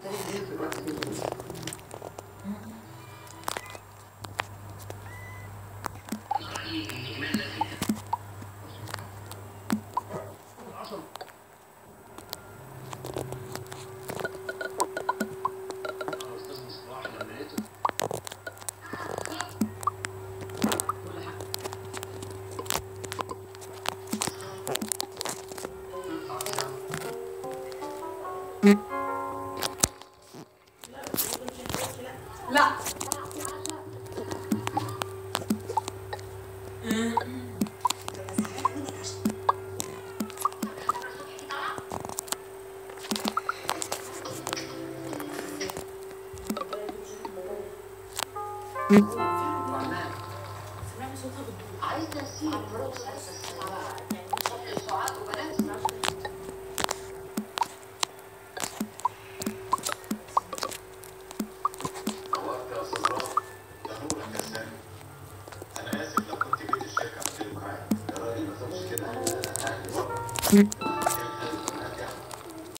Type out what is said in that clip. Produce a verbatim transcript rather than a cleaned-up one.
لا عايزه اسيب فلوس يعني مش سعاد وبنات وقت يا استاذ رامي ده نور الكسام. انا اسف لو كنت جيت الشركه عملت لكم حاجه. يا راجل ما تقولش كده، انا اهلي بره.